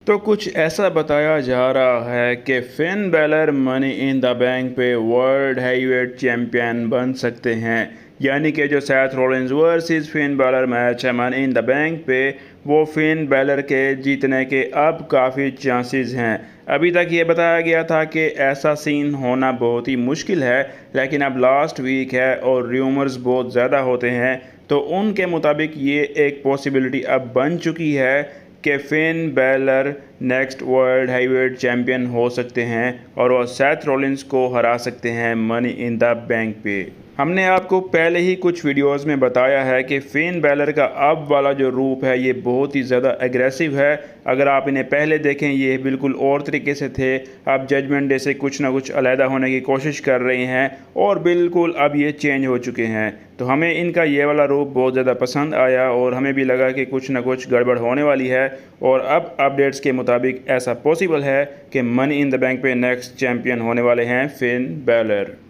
तो कुछ ऐसा बताया जा रहा है कि Finn Balor money in the bank पे वर्ल्ड हैवीवेट चैंपियन बन सकते हैं। यानी कि जो Seth Rollins versus Finn Balor match है मनी इन द बैंक पे, वो फिन बैलर के जीतने के अब काफ़ी चांसेस हैं। अभी तक ये बताया गया था कि ऐसा सीन होना बहुत ही मुश्किल है, लेकिन अब लास्ट वीक है और र्यूमर्स बहुत ज़्यादा होते हैं, तो उनके मुताबिक ये एक पॉसिबिलिटी अब बन चुकी है कि Finn Balor next world heavyweight champion हो सकते हैं और वह सैथ रॉलिंस को हरा सकते हैं मनी इन द बैंक पे। हमने आपको पहले ही कुछ वीडियोस में बताया है कि फिन बैलर का अब वाला जो रूप है ये बहुत ही ज़्यादा एग्रेसिव है। अगर आप इन्हें पहले देखें ये बिल्कुल और तरीके से थे, अब जजमेंट डे से कुछ ना कुछ अलहदा होने की कोशिश कर रहे हैं और बिल्कुल अब ये चेंज हो चुके हैं। तो हमें इनका ये वाला रूप बहुत ज़्यादा पसंद आया और हमें भी लगा कि कुछ ना कुछ गड़बड़ होने वाली है, और अब अपडेट्स के मुताबिक ऐसा पॉसिबल है कि मनी इन द बैंक पे नेक्स्ट चैंपियन होने वाले हैं फिन बैलर।